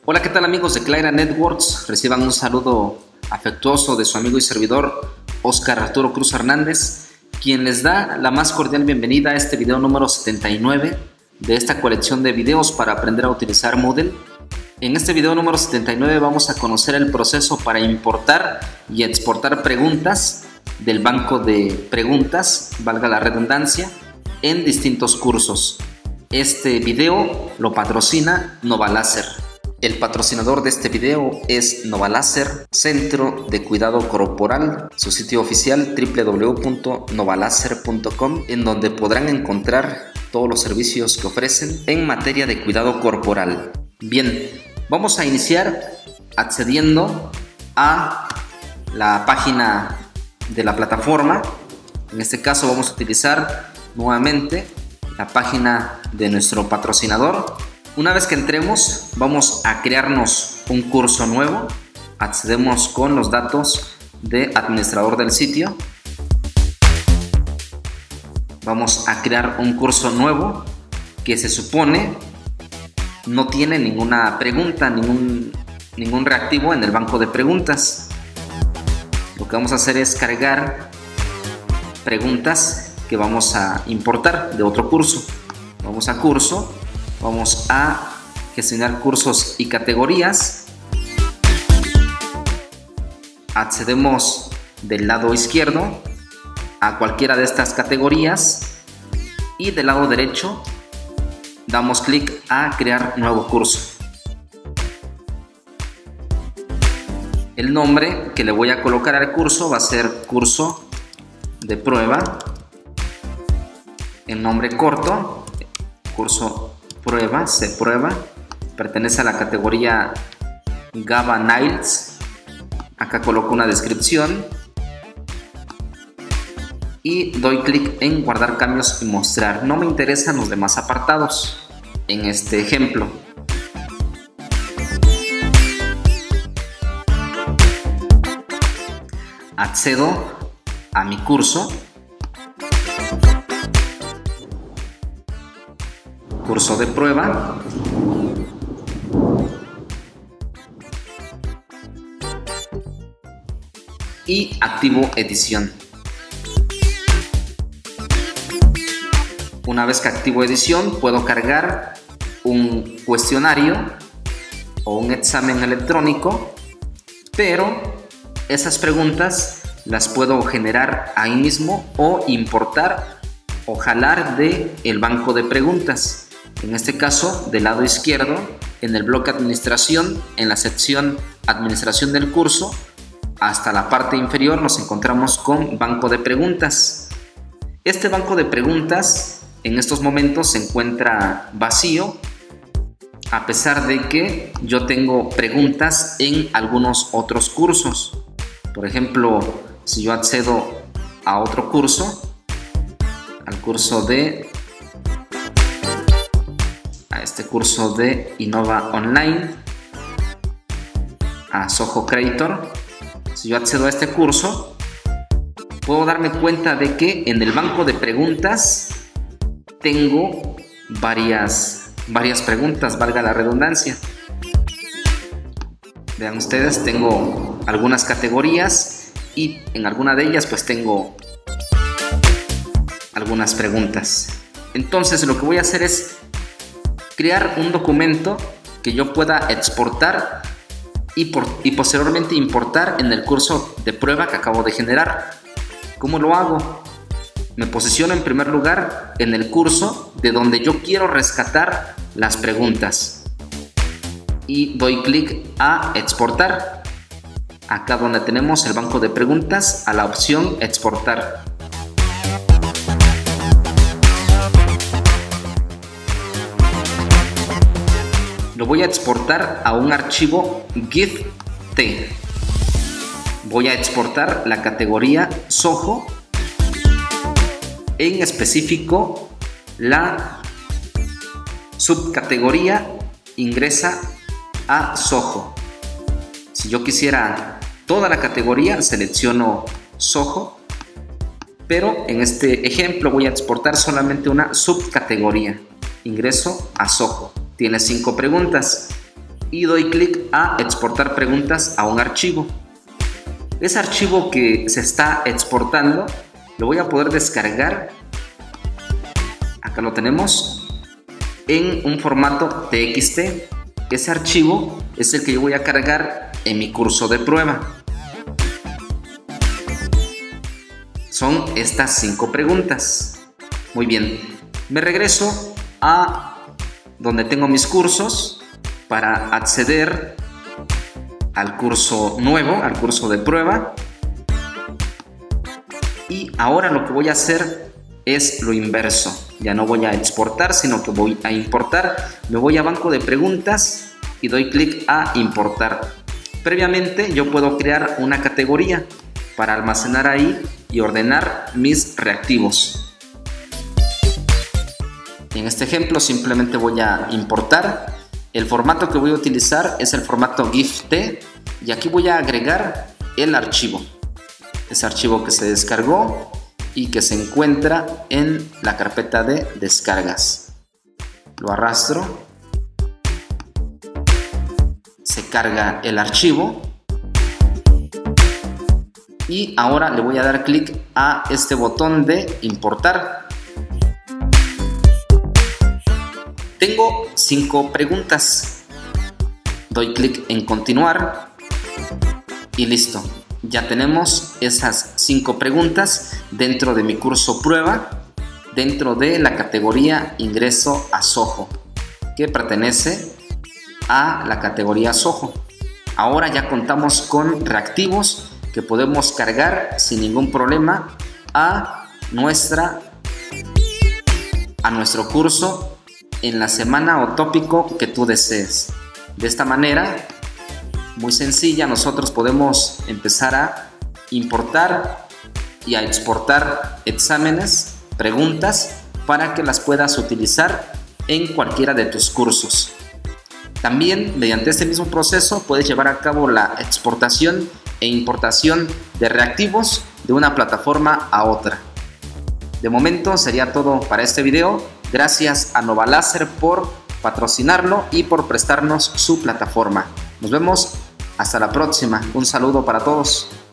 Hola, ¿qué tal amigos de Clyra Networks? Reciban un saludo afectuoso de su amigo y servidor Oscar Arturo Cruz Hernández, quien les da la más cordial bienvenida a este video número 79 de esta colección de videos para aprender a utilizar Moodle. En este video número 79 vamos a conocer el proceso para importar y exportar preguntas del banco de preguntas, valga la redundancia, en distintos cursos. Este video lo patrocina Novalaser. El patrocinador de este video es Novalaser, Centro de Cuidado Corporal, su sitio oficial www.novalaser.com, en donde podrán encontrar todos los servicios que ofrecen en materia de cuidado corporal. Bien, vamos a iniciar accediendo a la página de la plataforma. En este caso vamos a utilizar nuevamente la página de nuestro patrocinador. Una vez que entremos, vamos a crearnos un curso nuevo. Accedemos con los datos de administrador del sitio. Vamos a crear un curso nuevo que se supone no tiene ninguna pregunta, ningún reactivo en el banco de preguntas. Lo que vamos a hacer es cargar preguntas que vamos a importar de otro curso. Vamos a curso. Vamos a gestionar cursos y categorías. Accedemos del lado izquierdo a cualquiera de estas categorías y del lado derecho damos clic a crear nuevo curso. El nombre que le voy a colocar al curso va a ser curso de prueba. El nombre corto, curso prueba, se prueba, pertenece a la categoría Gaba Niles. Acá coloco una descripción y doy clic en guardar cambios y mostrar. No me interesan los demás apartados en este ejemplo. Accedo a mi curso. Curso de prueba. Y activo edición. Una vez que activo edición, puedo cargar un cuestionario o un examen electrónico, pero esas preguntas las puedo generar ahí mismo o importar o jalar del banco de preguntas. En este caso, del lado izquierdo, en el bloque administración, en la sección administración del curso, hasta la parte inferior nos encontramos con banco de preguntas. Este banco de preguntas en estos momentos se encuentra vacío, a pesar de que yo tengo preguntas en algunos otros cursos. Por ejemplo, si yo accedo a otro curso, al curso de este curso de Innova Online, a Soho Creator, si yo accedo a este curso, puedo darme cuenta de que en el banco de preguntas tengo varias preguntas, valga la redundancia. Vean ustedes, tengo algunas categorías y en alguna de ellas pues tengo algunas preguntas. Entonces lo que voy a hacer es crear un documento que yo pueda exportar y posteriormente importar en el curso de prueba que acabo de generar. ¿Cómo lo hago? Me posiciono en primer lugar en el curso de donde yo quiero rescatar las preguntas y doy clic a exportar. Acá donde tenemos el banco de preguntas, a la opción exportar. Lo voy a exportar a un archivo GIF-T. Voy a exportar la categoría Soho, en específico la subcategoría ingresa a Soho. Si yo quisiera toda la categoría, selecciono Soho, pero en este ejemplo voy a exportar solamente una subcategoría. Ingreso a Soho. Tiene 5 preguntas. y doy clic a exportar preguntas a un archivo. Ese archivo que se está exportando lo voy a poder descargar, acá lo tenemos, en un formato TXT. Ese archivo es el que yo voy a cargar en mi curso de prueba. Son estas 5 preguntas. Muy bien, me regreso a donde tengo mis cursos para acceder al curso nuevo, al curso de prueba. Y ahora lo que voy a hacer es lo inverso. Ya no voy a exportar, sino que voy a importar. Me voy a banco de preguntas y doy clic a importar. Previamente yo puedo crear una categoría para almacenar ahí y ordenar mis reactivos. En este ejemplo simplemente voy a importar. El formato que voy a utilizar es el formato GIFT y aquí voy a agregar el archivo. Ese archivo que se descargó y que se encuentra en la carpeta de descargas. Lo arrastro. Se carga el archivo. Y ahora le voy a dar clic a este botón de importar. Tengo 5 preguntas. Doy clic en continuar y listo. Ya tenemos esas 5 preguntas dentro de mi curso prueba, dentro de la categoría ingreso a Zoho, que pertenece a la categoría Zoho. Ahora ya contamos con reactivos que podemos cargar sin ningún problema a nuestro curso en la semana o tópico que tú desees. De esta manera, muy sencilla, nosotros podemos empezar a importar y a exportar exámenes, preguntas, para que las puedas utilizar en cualquiera de tus cursos. También, mediante este mismo proceso, puedes llevar a cabo la exportación e importación de reactivos de una plataforma a otra. De momento sería todo para este video. Gracias a Novalaser por patrocinarlo y por prestarnos su plataforma. Nos vemos hasta la próxima. Un saludo para todos.